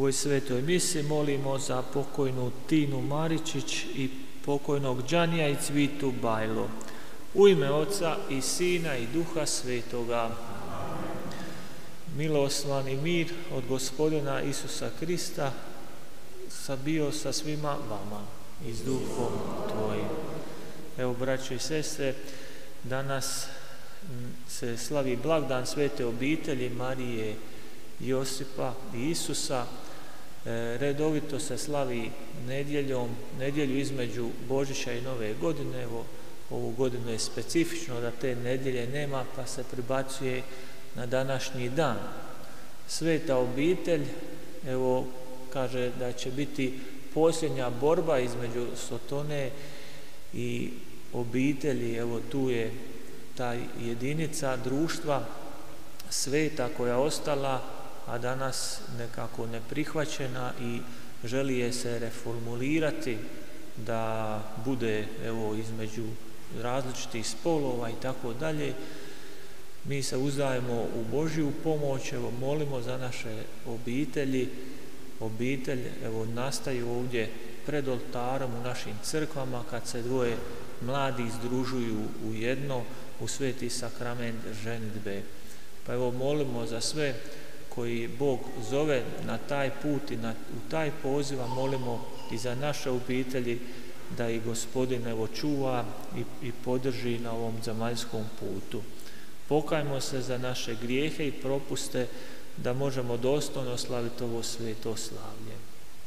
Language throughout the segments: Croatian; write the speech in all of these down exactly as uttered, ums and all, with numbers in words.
ovoj svetoj misi molimo za pokojnu Tinu Maričić i pokojnog Đanija i Cvitu Bajlo. U ime Oca i Sina i Duha Svetoga. Milostvani mir od Gospodina Isusa Krista sa bio sa svima vama i s Duhom Tvojim. Evo, braćo i sestre, danas se slavi blagdan svete obitelji Marije, Josipa i Isusa. Redovito se slavi nedjeljom, nedjelju između Božića i Nove godine. Evo, ovu godinu je specifično da te nedjelje nema, pa se pribacuje na današnji dan. Sveta obitelj, evo, kaže da će biti posljednja borba između Sotone i obitelji. Evo, tu je ta jedinica društva sveta koja ostala, a danas nekako neprihvaćena i želi je se reformulirati da bude, evo, između različitih spolova i tako dalje. Mi se uzdajemo u Božju pomoć, evo, molimo za naše obitelji. Obitelj, evo, nastaju ovdje pred oltarom u našim crkvama kad se dvoje mladi združuju u jedno, u sveti sakrament ženidbe. Pa evo, molimo za sve koji Bog zove na taj put i na, u taj poziv, a molimo i za naše obitelji da ih Gospodin, evo, čuva i, i podrži na ovom zemaljskom putu. Pokajmo se za naše grijehe i propuste da možemo dostojno slaviti ovo sveto slavlje.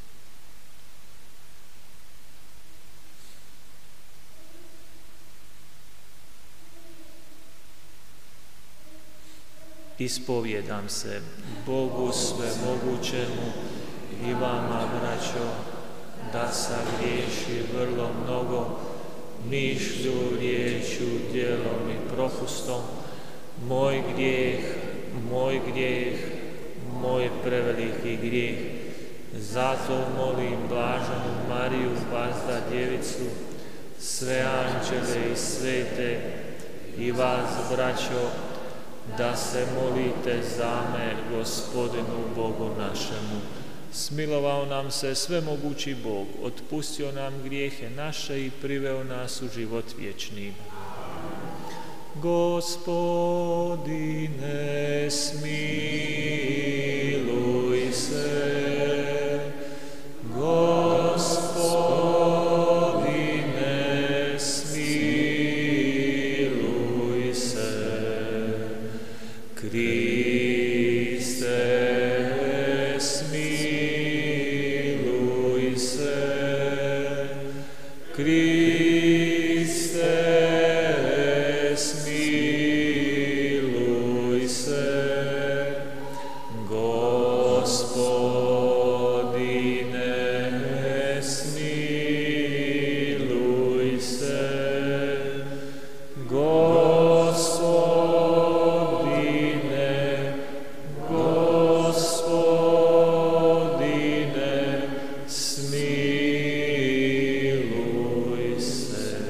Ispovjedam se Bogu svemogućemu i vama, braćo, da sam griješi vrlo mnogo, mišlju, riječju, djelom i propustom. Moj grijeh, moj grijeh, moj preveliki grijeh. Zato molim blaženu Mariju, vazda djevicu, sve anđele i svete i vas, braćo, da se molite za me Gospodinu Bogu našemu. Smilovao nam se svemogući Bog, otpustio nam grijehe naše i priveo nas u život vječni. Gospodine, smiluj se. Gospodine, smiluj se. Kriste, smiluj se. Kriste, smiluj se. Gospodine, smiluj se. Gospodine, Gospodine, smiluj se.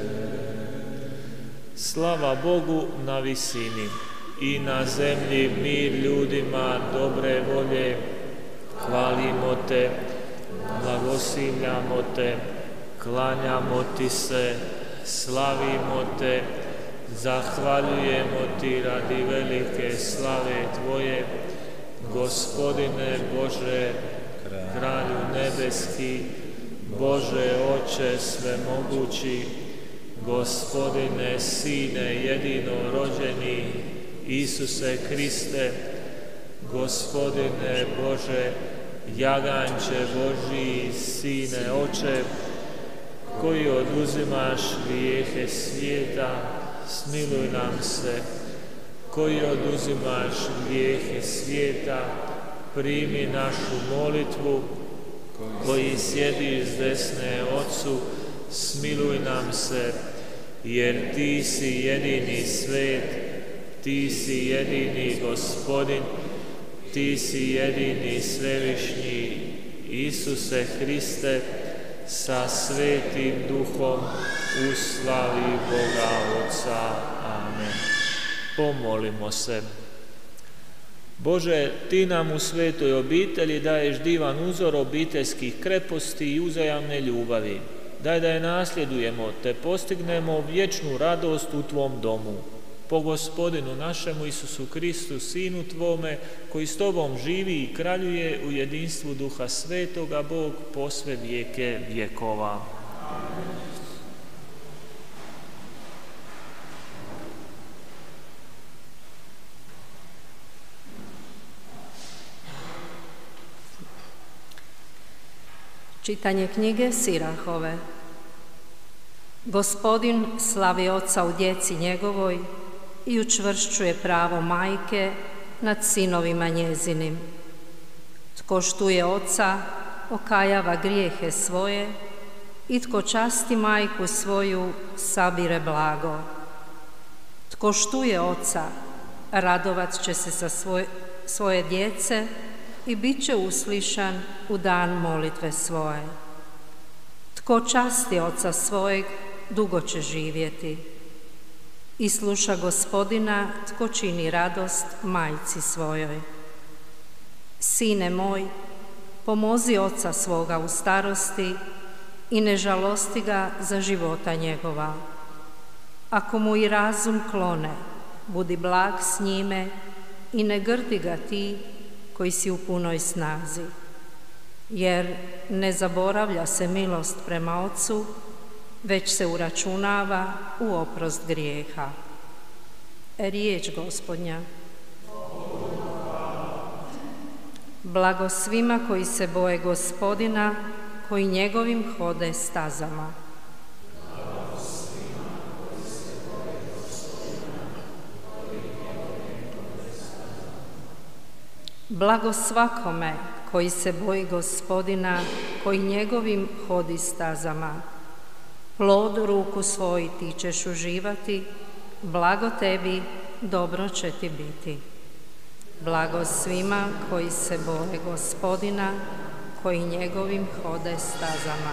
Slava Bogu na visini i na zemlji mir ljudima dobre volje. Hvalimo te, blagoslivljamo te, klanjamo ti se, slavimo te, zahvaljujemo ti radi velike slave tvoje, Gospodine Bože, Kralju nebeski, Bože Oče svemogući, Gospodine Sine jedinorođeni, Isuse Kriste, Gospodine Bože, Jaganče Božji, Sine Oče, koji oduzimaš grijehe svijeta, smiluj nam se. Koji oduzimaš grijehe svijeta, primi našu molitvu. Koji sjediš s desne Otcu, smiluj nam se, jer ti si jedini svet, ti si jedini Gospodin, ti si jedini svevišnji, Isuse Hriste, sa Svetim Duhom, u slavi Boga Otca. Amen. Pomolimo se. Bože, Ti nam u svetoj obitelji daješ divan uzor obiteljskih kreposti i uzajamne ljubavi. Daj da je nasljedujemo, te postignemo vječnu radost u Tvom domu. Po Gospodinu našemu Isusu Kristu, Sinu Tvome, koji s Tobom živi i kraljuje u jedinstvu Duha Svetoga, Bog po sve vijeke vjekova. Čitanje knjige Sirahove. Gospodin slavi oca u djeci njegovoj i učvršćuje pravo majke nad sinovima njezinim. Tko štuje oca, okajava grijehe svoje, i tko časti majku svoju, sabire blago. Tko štuje oca, radovat će se sa svoje, svoje djece i bit će uslišan u dan molitve svoje. Tko časti oca svojeg, dugo će živjeti. I sluša Gospodina, tko čini radost majci svojoj. Sine moj, pomozi oca svoga u starosti i ne žalosti ga za života njegova. Ako mu i razum klone, budi blag s njime i ne grdi ga ti koji si u punoj snazi. Jer ne zaboravlja se milost prema ocu, već se uračunava u oprost grijeha. Riječ Gospodnja. Blago svima koji se boje Gospodina, koji njegovim hode stazama. Blago svakome koji se boji Gospodina, koji njegovim hodi stazama. Plod ruku svoj ti ćeš uživati, blago tebi, dobro će ti biti. Blago svima koji se boje Gospodina, koji njegovim hode stazama.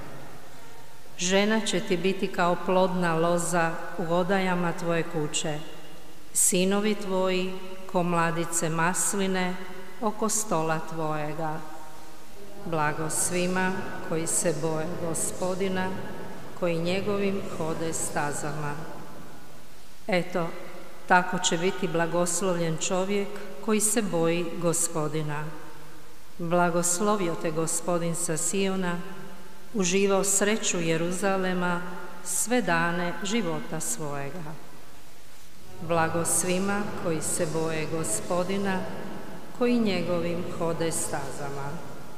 Žena će ti biti kao plodna loza u odajama tvoje kuće, sinovi tvoji ko mladice masline oko stola tvojega. Blago svima koji se boje Gospodina, koji njegovim hode stazama. Eto, tako će biti blagoslovljen čovjek koji se boji Gospodina. Blagoslovio te Gospodin sa Siona, uživao sreću Jeruzalema sve dane života svojega. Blago svima koji se boje Gospodina, koji njegovim hode stazama.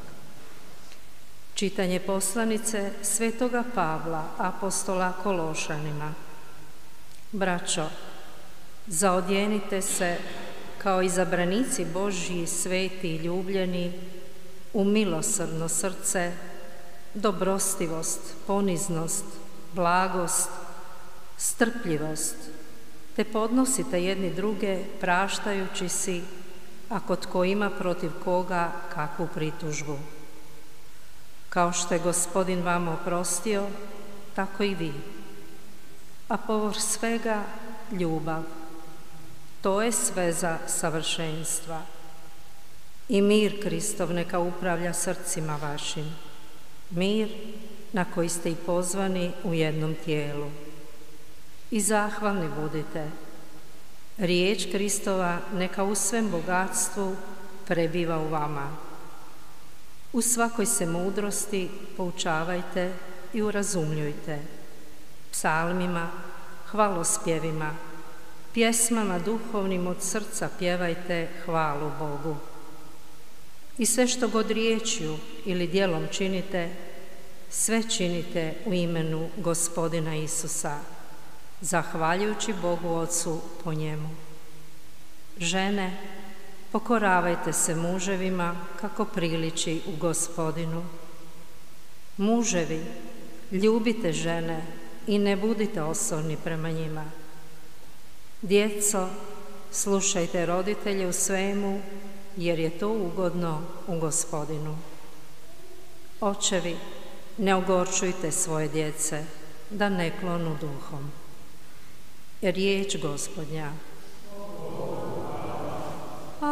Čitanje poslanice Svetoga Pavla, apostola Kološanima. Braćo, zaodjenite se kao izabranici Božji, sveti i ljubljeni, u milosrdno srce, dobrostivost, poniznost, blagost, strpljivost, te podnosite jedni druge praštajući si, ako tko ima protiv koga kakvu pritužbu. Kao što je Gospodin vama oprostio, tako i vi. A povrh svega ljubav. To je sveza savršenstva. I mir Kristov neka upravlja srcima vašim. Mir na koji ste i pozvani u jednom tijelu. I zahvalni budite. Riječ Kristova neka u svem bogatstvu prebiva u vama. U svakoj se mudrosti poučavajte i urazumljujte. Psalmima, hvalospjevima, pjesmama duhovnim od srca pjevajte hvalu Bogu. I sve što god riječju ili djelom činite, sve činite u imenu Gospodina Isusa, zahvaljujući Bogu Ocu po njemu. Žene, pokoravajte se muževima kako priliči u Gospodinu. Muževi, ljubite žene i ne budite osorni prema njima. Djeco, slušajte roditelje u svemu, jer je to ugodno u Gospodinu. Očevi, ne ogorčujte svoje djece, da ne klonu duhom. Riječ Gospodnja. Amen.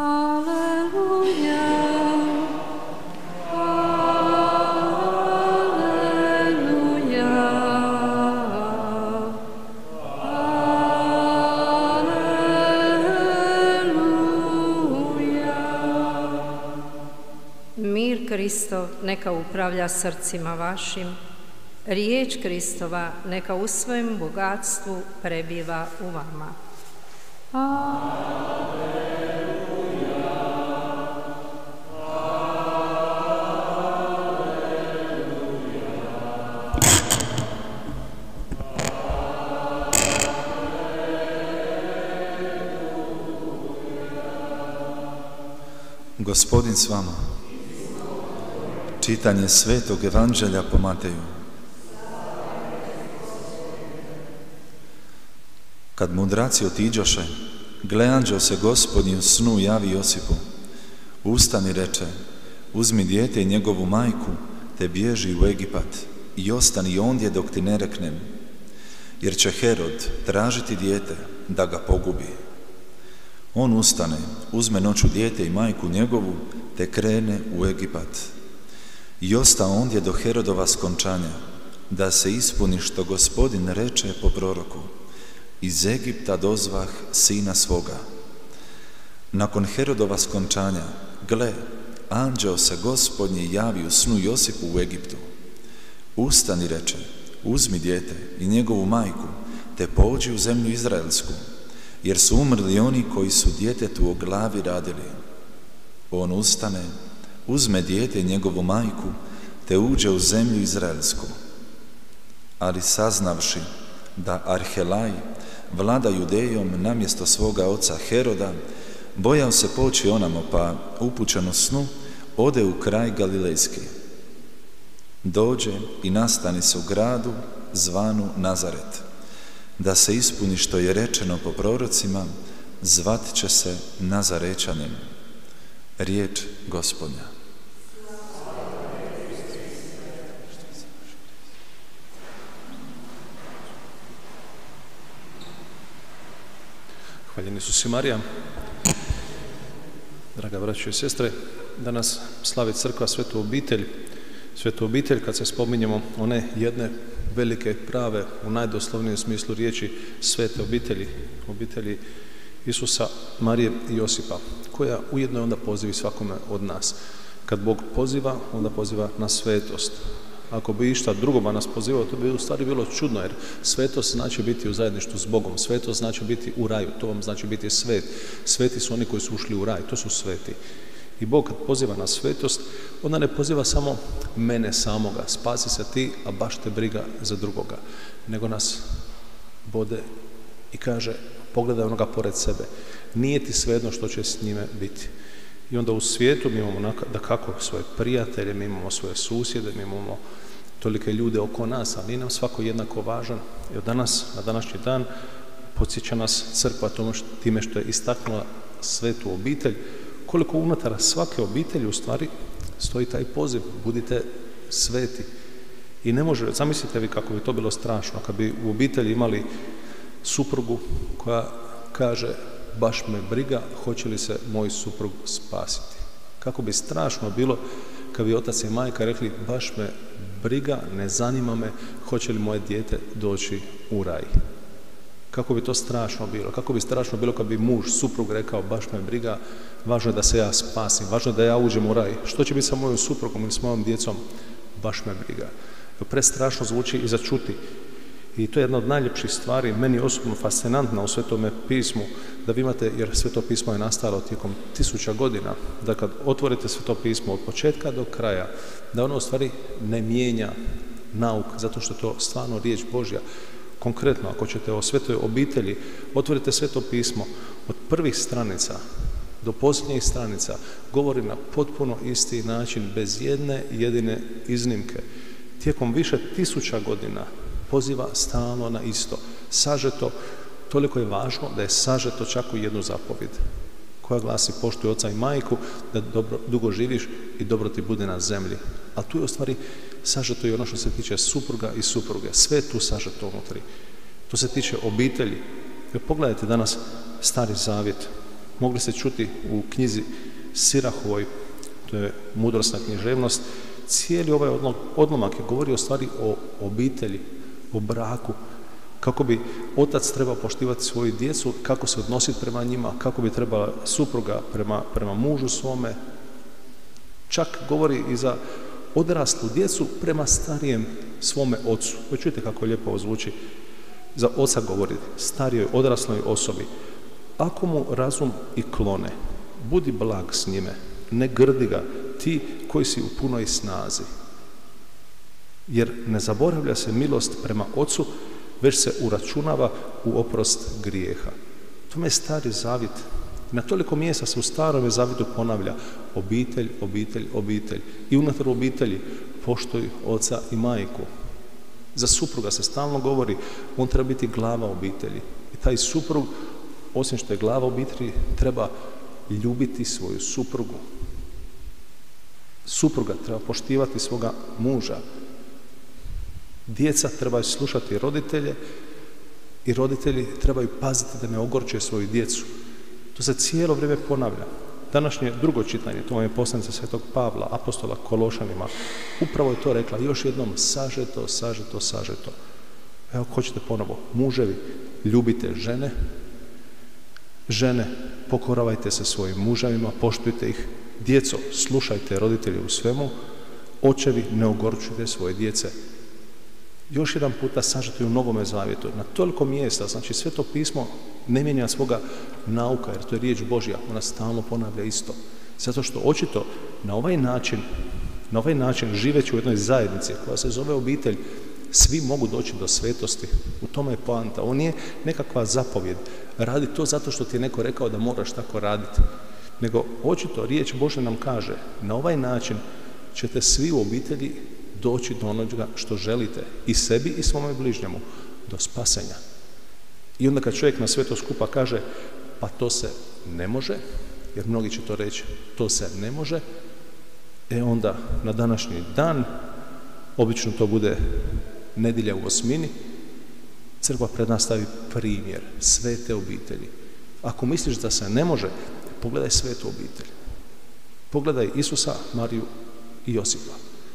Kristov neka upravlja srcima vašim, riječ Kristova neka u svojem bogatstvu prebiva u vama. Gospodin s vama. Čitanje Svetog Evanđelja po Mateju. Kad mudraci otiđoše, gle, anđeo se Gospodnji u snu javi Josipu. Ustani, reče, uzmi dijete i njegovu majku, te bježi u Egipat i ostani ondje dok ti ne reknem, jer će Herod tražiti dijete da ga pogubi. On ustane, uzme noću dijete i majku njegovu, te krene u Egipat. I osta ondje do Herodova skončanja, da se ispuni što Gospodin reče po proroku, iz Egipta dozvah sina svoga. Nakon Herodova skončanja, gle, anđeo se Gospodnji javi u snu Josipu u Egiptu. Ustani, reče, uzmi dijete i njegovu majku, te pođi u zemlju izraelsku, jer su umrli oni koji su djetetu o glavi radili. On ustane, uzme dijete i njegovu majku, te uđe u zemlju izraelsku. Ali saznavši da Arhelaj vlada Judejom namjesto svoga oca Heroda, bojao se poći onamo, pa upućen u snu, ode u kraj Galilejski. Dođe i nastani se u gradu zvanu Nazaret, da se ispuni što je rečeno po prorocima, zvat će se Nazarečanin. Riječ Gospodnja. Hvaljen Isus i Marija. Draga braćo i sestre, danas slavi crkva Svetu obitelj. Svetu obitelj, kad se spominjemo one jedne velike, prave, u najdoslovnijem smislu riječi svete obitelji, obitelji Isusa, Marije i Josipa, koja ujedno je onda pozivi svakome od nas. Kad Bog poziva, onda poziva na svetost. Ako bi išta drugoga nas pozivao, to bi u stvari bilo čudno, jer svetost znači biti u zajedništvu s Bogom, svetost znači biti u raju, to vam znači biti svet. Sveti su oni koji su ušli u raj, to su sveti. I Bog kad poziva na svetost, onda ne poziva samo mene samoga, spasi se ti, a baš te briga za drugoga, nego nas bode i kaže, pogledaj onoga pored sebe, nije ti svejedno što će s njime biti. I onda u svijetu mi imamo da kako svoje prijatelje, mi imamo svoje susjede, mi imamo tolike ljude oko nas, a nije nam svako jednako važan. I od danas, na današnji dan, podsjeća nas crkva tome što, time što je istaknula svetu obitelj, koliko unutar svake obitelji u stvari stoji taj poziv, budite sveti. I ne može, zamislite vi kako bi to bilo strašno, kad bi u obitelji imali suprugu koja kaže, baš me briga, hoće li se moj suprug spasiti. Kako bi strašno bilo kad bi otac i majka rekli, baš me briga, ne zanima me, hoće li moje dijete doći u raj. Kako bi to strašno bilo. Kako bi strašno bilo kad bi muž, suprug rekao, baš me briga, važno je da se ja spasim, važno je da ja uđem u raj. Što će biti sa mojom suprugom ili s mojom djecom? Baš me briga. Prestrašno zvuči i začuti. I to je jedna od najljepših stvari, meni osobno fascinantna u Svetome pismu, da vi imate, jer Sveto pismo je nastalo tijekom tisuća godina, da kad otvorite Sveto pismo od početka do kraja, da ono u stvari ne mijenja nauk, zato što je to stvarno riječ Božja. Konkretno, ako ćete o svetoj obitelji, otvorite Sveto pismo od prvih stranica do posljednjih stranica, govori na potpuno isti način, bez jedne jedine iznimke. Tijekom više tisuća godina poziva stalno na isto. Sažeto, toliko je važno da je sažeto čak u jednu zapovjed, koja glasi poštuj oca i majku, da dobro, dugo živiš i dobro ti bude na zemlji. A tu je u stvari sažeto i ono što se tiče supruga i supruge. Sve je tu sažeto unutri. To se tiče obitelji. Jer pogledajte danas Stari Zavjet. Mogli ste čuti u knjizi Sirahovoj, to je mudrosna književnost, cijeli ovaj odlomak je govorio o stvari o obitelji, o braku, kako bi otac trebao poštivati svoju djecu, kako se odnositi prema njima, kako bi trebala supruga prema, prema mužu svome. Čak govori i za odraslu djecu prema starijem svome ocu. Vi čujete kako lijepo ovo zvuči. Za oca govori, starijoj odrasloj osobi. Ako mu razum i klone, budi blag s njime, ne grdi ga, ti koji si u punoj snazi. Jer ne zaboravlja se milost prema ocu, već se uračunava u oprost grijeha. To je stari zavjet. Na toliko mjesta se u starome zavjetu ponavlja obitelj, obitelj, obitelj. I unutar obitelji poštuj oca i majku. Za supruga se stalno govori, on treba biti glava obitelji. I taj suprug, osim što je glava obitelji, treba ljubiti svoju suprugu. Supruga treba poštivati svoga muža. Djeca trebaju slušati roditelje i roditelji trebaju paziti da ne ogorče svoju djecu. To se cijelo vrijeme ponavlja. Današnje drugo čitanje, to vam je poslanica svetog Pavla, apostola Kološanima, upravo je to rekla, još jednom sažeto, sažeto, sažeto. Evo, hoćete ponovo, muževi, ljubite žene, žene, pokoravajte se svojim muževima, poštujte ih, djeco, slušajte roditelje u svemu, očevi, ne ogorčujte svoje djece. Još jedan puta sažeto u Novome zavjetu, na toliko mjesta, znači Sveto pismo ne mijenja svoga nauka, jer to je riječ Božja, ona stalno ponavlja isto. Zato što očito na ovaj način, na ovaj način živeći u jednoj zajednici koja se zove obitelj, svi mogu doći do svetosti. U tome je poanta. On nije nekakva zapovjed. Radi to zato što ti je neko rekao da moraš tako raditi. Nego očito riječ Božja nam kaže, na ovaj način ćete svi u obitelji doći do onoga što želite, i sebi i svome bližnjemu, do spasenja. I onda kad čovjek na sve to skupa kaže, pa to se ne može, jer mnogi će to reći, to se ne može, e onda na današnji dan, obično to bude nedjelja u osmini, crkva pred nas stavi primjer svete obitelji. Ako misliš da se ne može, pogledaj svetu obitelj. Pogledaj Isusa, Mariju i Josipa.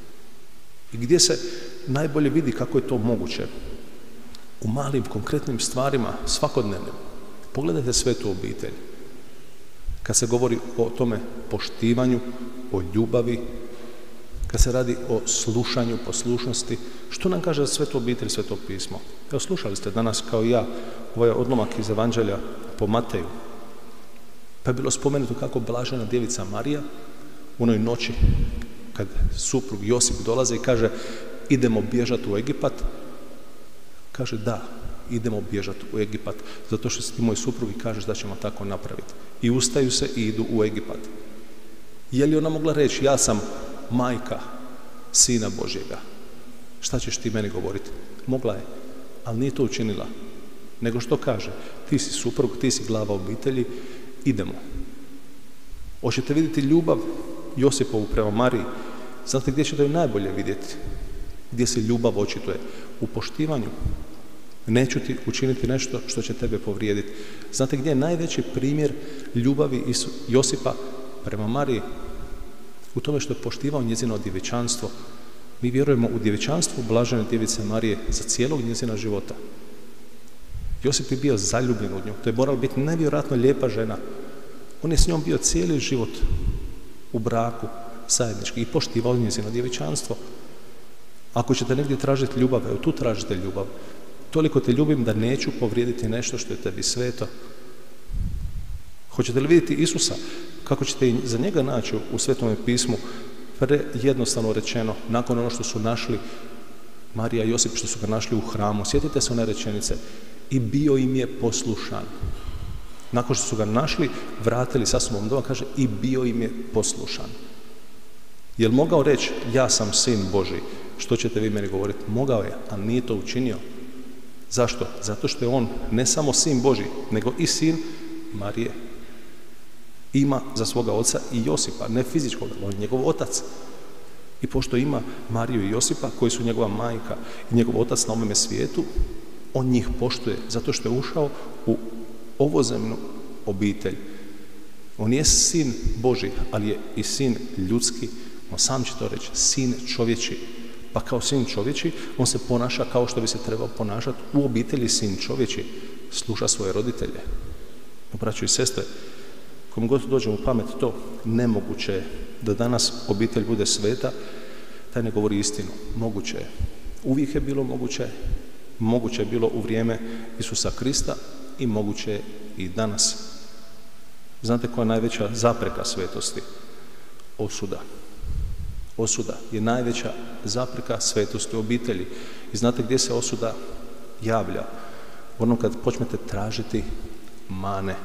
I gdje se najbolje vidi kako je to moguće? U malim, konkretnim stvarima, svakodnevnim. Pogledajte svetu obitelj. Kad se govori o tome poštivanju, o ljubavi, kad se radi o slušanju, poslušnosti, što nam kaže svetu obitelj, Sveto pismo? Evo, slušali ste danas kao i ja ovaj odlomak iz Evanđelja po Mateju. Pa je bilo spomenuto kako blažena djevica Marija u onoj noći kad suprug Josip dolaze i kaže idemo bježati u Egipat, kaže da, idemo bježati u Egipat, zato što si ti moj suprug i kažeš da ćemo tako napraviti. I ustaju se i idu u Egipat. Je li ona mogla reći, ja sam majka Sina Božjega, šta ćeš ti meni govoriti? Mogla je, ali nije to učinila. Nego što kaže, ti si suprug, ti si glava obitelji, idemo. Hoćete vidjeti ljubav Josipovu prema Mariji? Znate gdje ćete ju najbolje vidjeti? Gdje se ljubav očituje? U poštivanju. Neću ti učiniti nešto što će tebe povrijediti. Znate gdje je najveći primjer ljubavi Josipa prema Mariji? U tome što je poštivao njezino djevičanstvo. Mi vjerujemo u djevičanstvo blažene djevice Marije za cijelog njezina života. Josip je bio zaljubljen u nju. To je morala biti nevjerojatno lijepa žena. On je s njom bio cijeli život u braku, zajednički, i poštivao njezino djevičanstvo. Ako ćete negdje tražiti ljubav, evo tu tražite ljubav. Toliko te ljubim da neću povrijediti nešto što je tebi sveto. Hoćete li vidjeti Isusa? Kako ćete i za njega naći u Svetome pismu? Pre jednostavno rečeno, nakon ono što su našli Marija i Josip, što su ga našli u hramu, sjetite se one rečenice, i bio im je poslušan. Nakon što su ga našli, vratili sa sobom doma, kaže, i bio im je poslušan. Jel mogao reći, ja sam sin Božji, što ćete vi meni govoriti? Mogao je, a nije to učinio. Zašto? Zato što je on ne samo sin Božji, nego i sin Marije. Ima za svoga oca i Josipa, ne fizičkog, on je njegov otac. I pošto ima Mariju i Josipa, koji su njegova majka i njegov otac na ovome svijetu, on njih poštuje, zato što je ušao u ovozemnu obitelj. On je sin Božji, ali je i sin ljudski. On sam će to reći, sin čovječi. Pa kao sin čovječi, on se ponaša kao što bi se trebao ponašati u obitelji sin čovječi. Sluša svoje roditelje. Braćo i sestre, kom god dođe u pamet to, nemoguće je da danas obitelj bude sveta, taj ne govori istinu. Moguće je. Uvijek je bilo moguće, moguće je bilo u vrijeme Isusa Krista i moguće je i danas. Znate koja je najveća zapreka svetosti? Osuda. Osuda je najveća zapreka svetosti u obitelji. I znate gdje se osuda javlja? Ono kad počnete tražiti mane.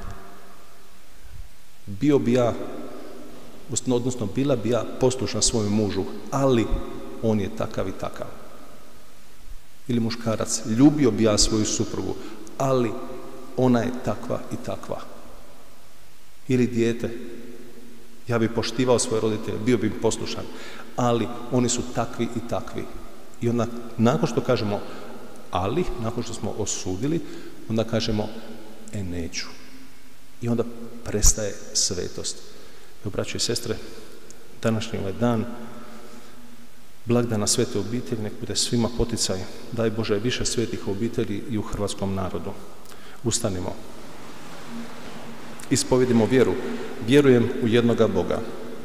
Bio bi ja, odnosno bila bi ja poslušna svojem mužu, ali on je takav i takav. Ili muškarac, ljubio bi ja svoju suprugu, ali ona je takva i takva. Ili dijete, ja bi poštivao svoje roditelje, bio bi im poslušan, ali oni su takvi i takvi. I onda, nakon što kažemo ali, nakon što smo osudili, onda kažemo e neću. I onda prestaje svetost. I braćo i sestre, današnji ovaj dan, blagdana svete obitelji, nek bude svima poticaj. Daj Bože više svetih obitelji i u hrvatskom narodu. Ustanimo. Ispovedimo vjeru. Vjerujem u jednoga Boga.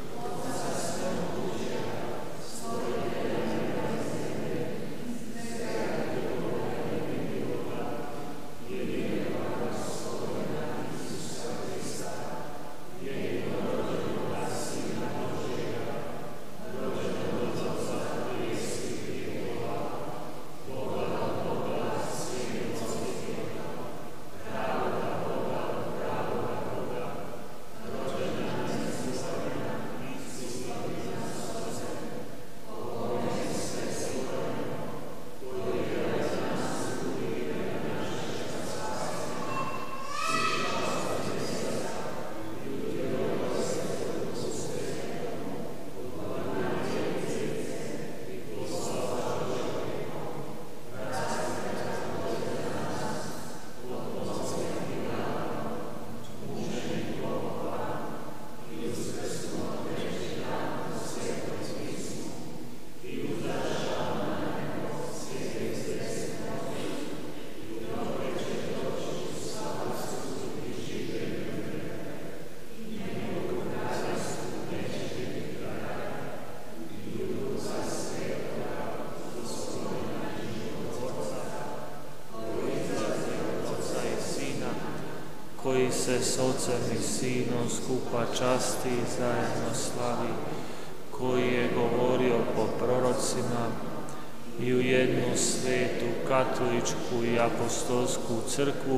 koji se s Otcem i Sinom skupa časti i zajedno slavi, koji je govorio po prorocima i u jednu svetu katoličku i apostolsku crkvu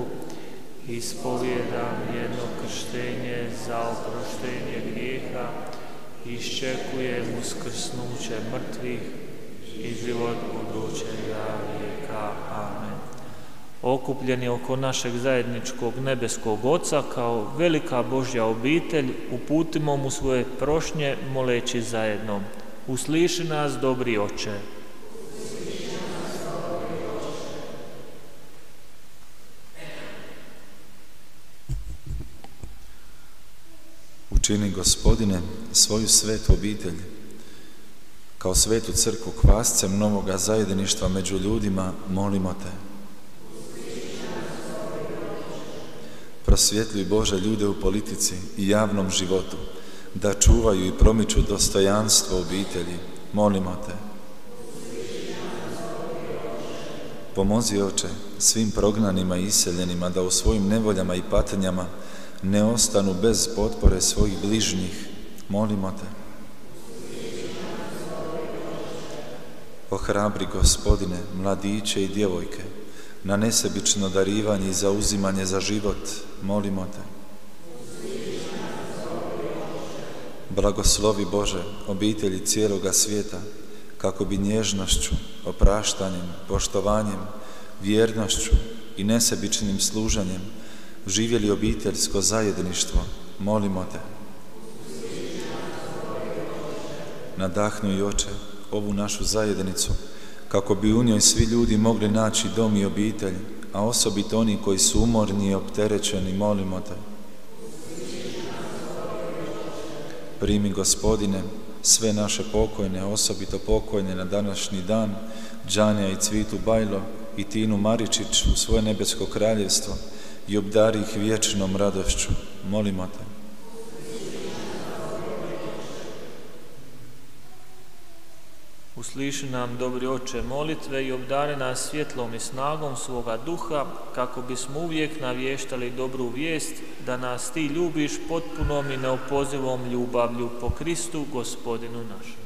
ispovijedam jedno krštenje za oproštenje grijeha, iščekujem uskrsnuće mrtvih i život budućega vijeka. Amen. Okupljeni oko našeg zajedničkog nebeskog Oca kao velika Božja obitelj, uputimo mu svoje prošnje moleći zajedno. Usliši nas, dobri Oče. Učini, Gospodine, svoju svetu obitelj kao svetu crkvu kvascem novoga zajedništva među ljudima, molimo Te. Prosvjetluj, Bože, ljude u politici i javnom životu, da čuvaju i promiču dostojanstvo obitelji, molimo Te. Pomozi, Oče, svim prognanima i iseljenima da u svojim nevoljama i patnjama ne ostanu bez potpore svojih bližnjih, molimo Te. Ohrabri, Gospodine, mladiće i djevojke na nesebično darivanje i zauzimanje za život, molimo Te. Blagoslovi, Bože, obitelji cijeloga svijeta, kako bi nježnošću, opraštanjem, poštovanjem, vjernošću i nesebičnim služenjem živjeli obiteljsko zajedništvo, molimo Te. Nadahnuj, Oče, ovu našu zajednicu, kako bi u njoj svi ljudi mogli naći dom i obitelj, a osobito oni koji su umorni i opterećeni, molimo Te. Primi, Gospodine, sve naše pokojne, osobito pokojne na današnji dan, Đanija i Cvitu Bajlo i Tinu Maričić u svoje nebesko kraljevstvo i obdari ih vječnom radošću. Molimo te. Usliši nam, dobri Oče, molitve i obdari nas svjetlom i snagom svoga duha, kako bismo uvijek navještali dobru vijest, da nas ti ljubiš potpunom i neopozivom ljubavlju po Kristu, Gospodinu našemu.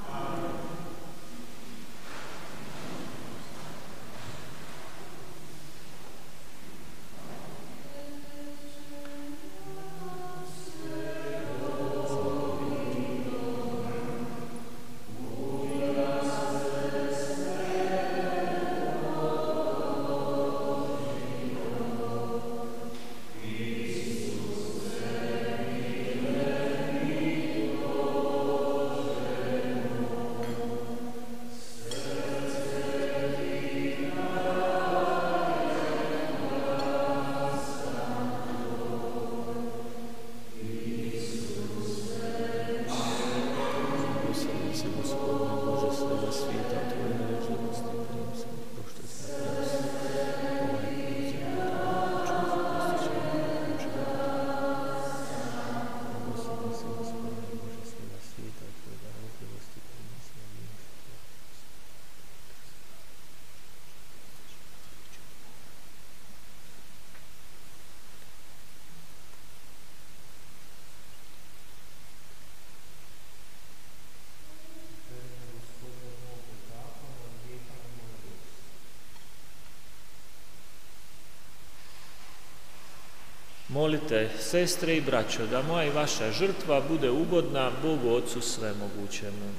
Molite, sestre i braćo, da moja i vaša žrtva bude ugodna Bogu Otcu Svemogućemu.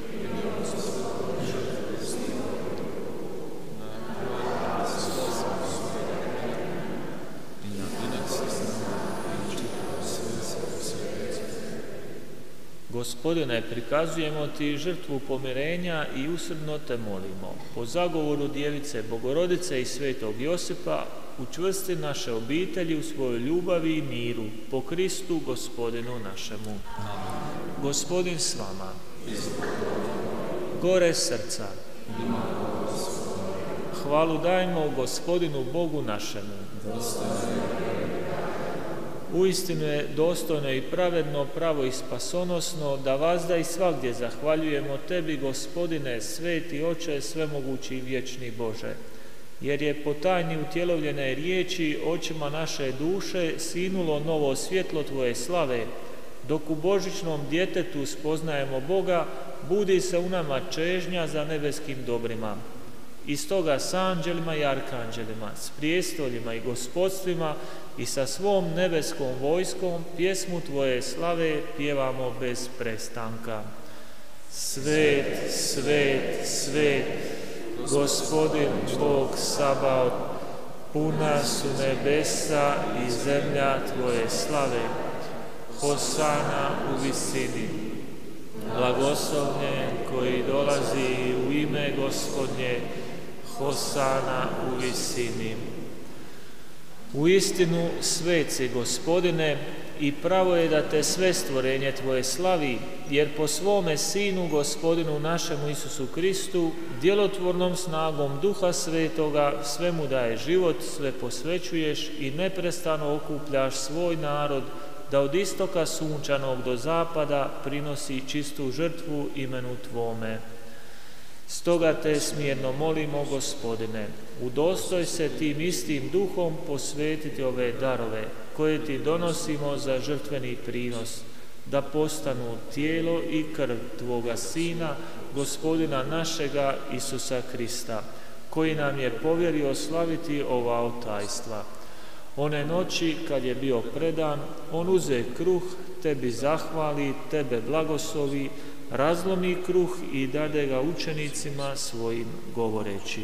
Gospodine, prikazujemo ti žrtvu pomirenja i usrdno te molimo. Po zagovoru Djevice Bogorodice i Svetog Josipa, učvrsti naše obitelji u svojoj ljubavi i miru, po Kristu, Gospodinu našemu. Gospodin s vama. Gore srca. Hvalu dajmo Gospodinu Bogu našemu. Uistinu je dostojno i pravedno, pravo i spasonosno da vazda i svagdje zahvaljujemo Tebi, Gospodine, sveti Oče, svemogući i vječni Bože, jer je po tajni utjelovljene riječi očima naše duše sinulo novo svjetlo Tvoje slave, dok u božićnom djetetu spoznajemo Boga, budi se u nama čežnja za nebeskim dobrima. I stoga s anđelima i arkanđelima, s prijestoljima i gospodstvima i sa svom nebeskom vojskom pjesmu Tvoje slave pjevamo bez prestanka. Svet, svet, svet, Gospodin Bog Sabaot, puna su nebesa i zemlja Tvoje slave. Hosana u visini. Blagoslovljen koji dolazi u ime Gospodnje, Hosana u visini. Uistinu svet si, Gospodine, i pravo je da te sve stvorenje Tvoje slavi, jer po svome Sinu, Gospodinu našemu Isusu Kristu, djelotvornom snagom Duha Svetoga, sve mu daje život, sve posvećuješ i neprestano okupljaš svoj narod, da od istoka sunčanog do zapada prinosi čistu žrtvu imenu Tvome. Stoga te smjerno molimo, Gospodine, udostoj se tim istim duhom posvetiti ove darove, koje Ti donosimo za žrtveni prinos, da postanu tijelo i krv Tvoga Sina, Gospodina našega Isusa Krista, koji nam je povjerio slaviti ova otajstva. One noći, kad je bio predan, on uze kruh, Tebi zahvali, Tebe blagoslovi, razlomi kruh i dade ga učenicima svojim govoreći: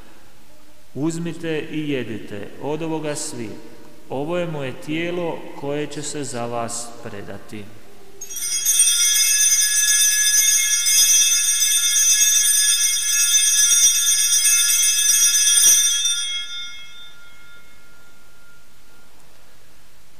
uzmite i jedite od ovoga svi, ovo je moje tijelo koje će se za vas predati.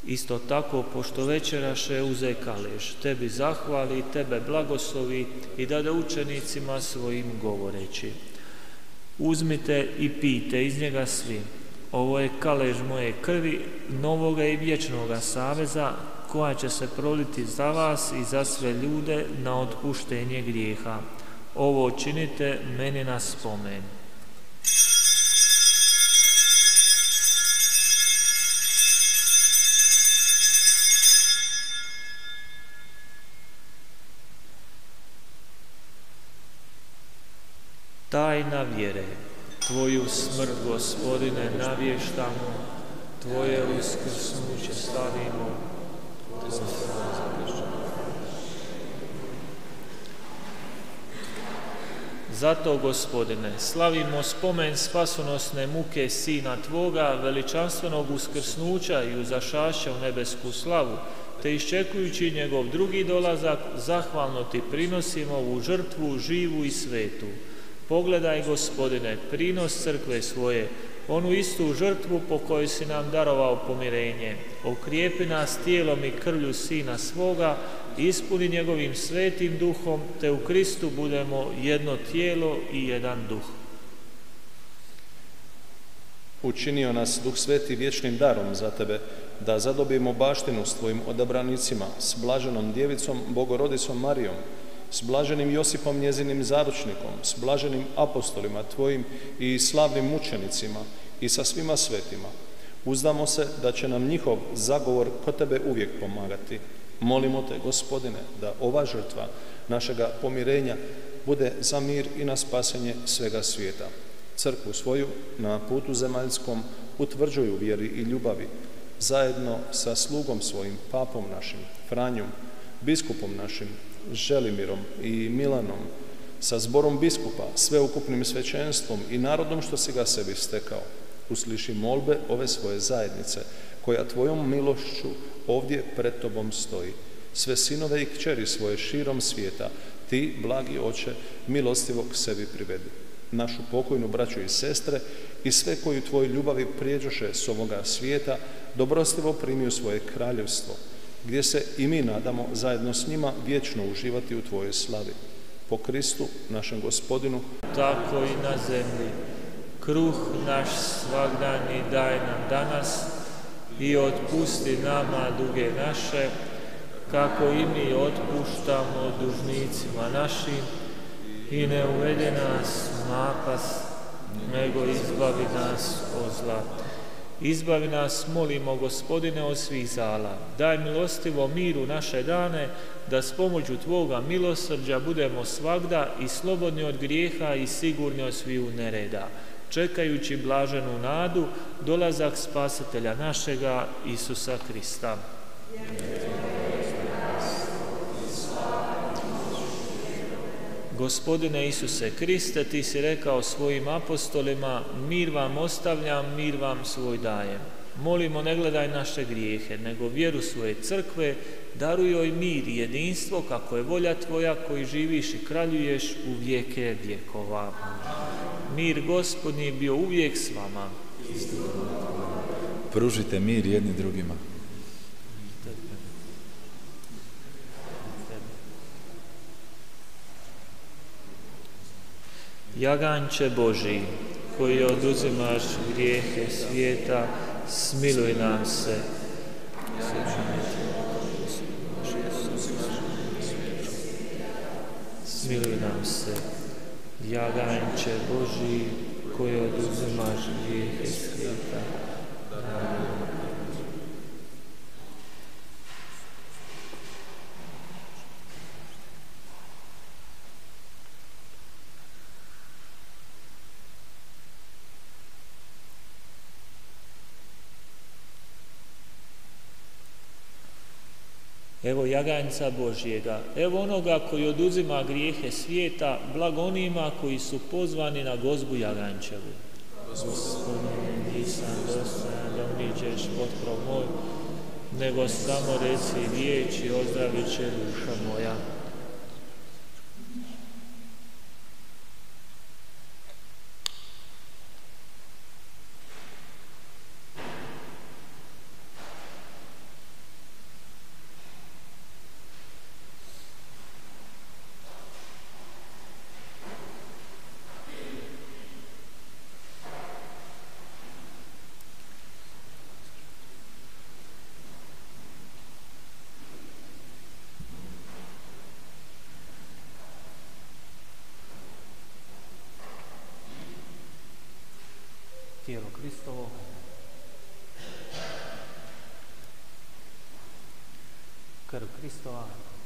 Isto tako, pošto večeraše uze kalež, tebi zahvali, tebe blagoslovi i dade učenicima svojim govoreći. Uzmite i pijte iz njega svi. Ovo je kalež moje krvi, novoga i vječnoga saveza, koja će se proliti za vas i za sve ljude na otpuštenje grijeha. Ovo činite meni na spomen. Tajna vjere. Tvoju smrt, Gospodine, navještamo, Tvoje uskrsnuće slavimo. Zato, Gospodine, slavimo spomen spasonosne muke Sina Tvoga, veličanstvenog uskrsnuća i uzašašća u nebesku slavu, te iščekujući njegov drugi dolazak, zahvalno Ti prinosimo ovu žrtvu živu i svetu. Pogledaj, Gospodine, prinos crkve svoje, onu istu žrtvu po kojoj si nam darovao pomirenje. Okrijepi nas tijelom i krvlju Sina svoga, ispuni njegovim svetim duhom, te u Kristu budemo jedno tijelo i jedan duh. Učinio nas Duh Sveti vječnim darom za Tebe, da zadobijemo baštinu s Tvojim odabranicima, s blaženom djevicom, Bogorodicom Marijom, s blaženim Josipom njezinim zaručnikom, s blaženim apostolima Tvojim i slavnim mučenicima i sa svima svetima. Uzdamo se da će nam njihov zagovor kod Tebe uvijek pomagati. Molimo Te, Gospodine, da ova žrtva našega pomirenja bude za mir i na spasenje svega svijeta. Crkvu svoju na putu zemaljskom utvrđuju vjeri i ljubavi, zajedno sa slugom svojim, papom našim, Franjom, biskupom našim, Želimirom i Milanom, sa zborom biskupa, sveukupnim svećenstvom i narodom što si ga sebi stekao. Usliši molbe ove svoje zajednice, koja Tvojom milošću ovdje pred Tobom stoji. Sve sinove i kćeri svoje širom svijeta, Ti, blagi Oče, milostivo k sebi privedi. Našu pokojnu braću i sestre i sve koji Tvoj ljubavi prijeđoše s ovoga svijeta, dobrostivo primi u svoje kraljevstvo, gdje se i mi nadamo zajedno s njima vječno uživati u Tvojoj slavi. Po Kristu, našem Gospodinu, tako i na zemlji. Kruh naš svagdanji daj nam danas i otpusti nama duge naše, kako i mi otpuštamo dužnicima našim, i ne uvede nas u napast, nego izbavi nas od zla. Izbavi nas, molimo, Gospodine, od svih zala. Daj milostivo miru naše dane, da s pomoću Tvoga milosrđa budemo svagda i slobodni od grijeha i sigurni od sviju nereda, čekajući blaženu nadu, dolazak Spasitelja našega, Isusa Krista. Gospodine Isuse Kriste, Ti si rekao svojim apostolima, mir vam ostavljam, mir vam svoj dajem. Molimo, ne gledaj naše grijehe, nego vjeru svoje crkve, daruj joj mir i jedinstvo, kako je volja Tvoja, koji živiš i kraljuješ u vijeke vjekova. Mir Gospodnji bio uvijek s vama. Pružite mir jedni drugima. Jaganče Božji, koji oduzimaš grijehe svijeta, smiluj nam se. Smiluj nam se. Jaganče Božji, koji oduzimaš grijehe svijeta. Evo jaganjca Božjega, evo onoga koji oduzima grijehe svijeta, blago onima koji su pozvani na gozbu jaganjčevu. Gospodine, nisam dostojan da uđeš pod krov moj, nego samo reci riječ i ozdravit će duša moja. tijelo Kristovo. Krv Kristova.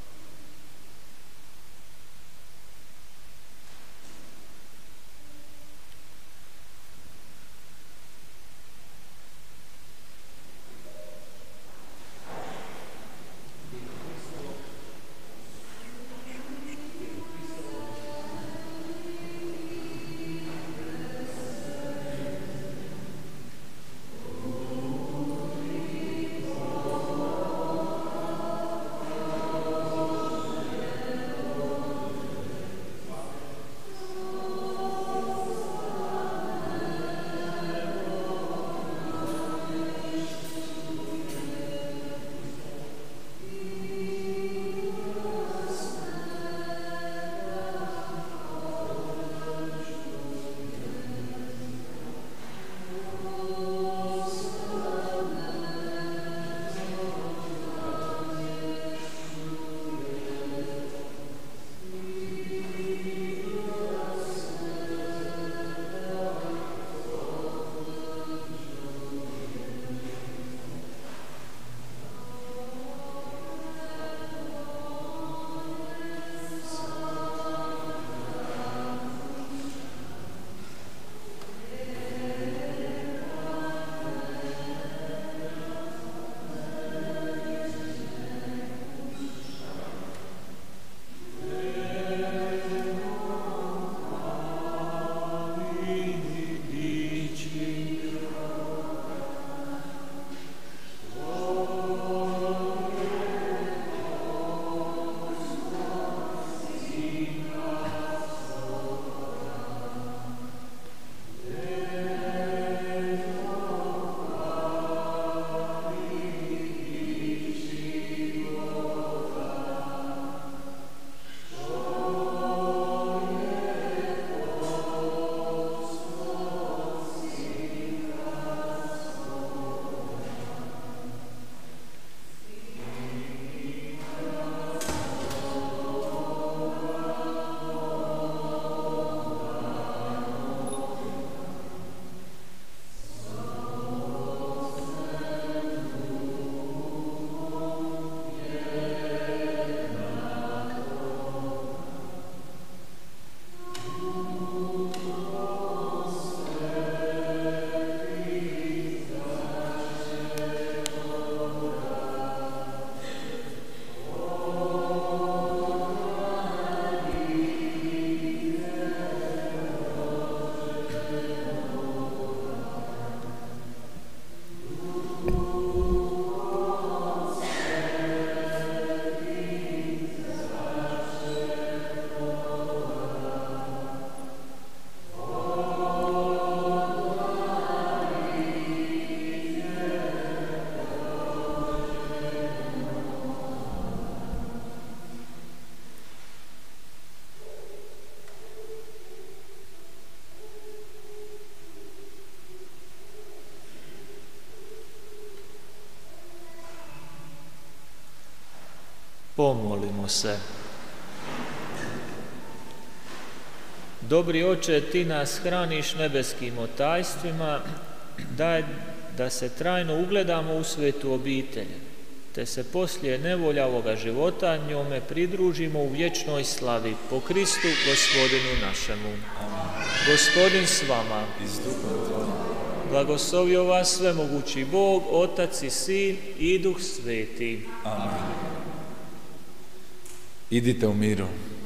Pomolimo se. Dobri Oče, Ti nas hraniš nebeskim otajstvima, daj da se trajno ugledamo u svetu obitelj, te se poslije nevolja ovoga života njome pridružimo u vječnoj slavi po Kristu Gospodinu našemu. Gospodin s vama. Blagoslovio vas svemogući Bog, Otac i Sin i Duh Sveti. Amen. Idite u miru.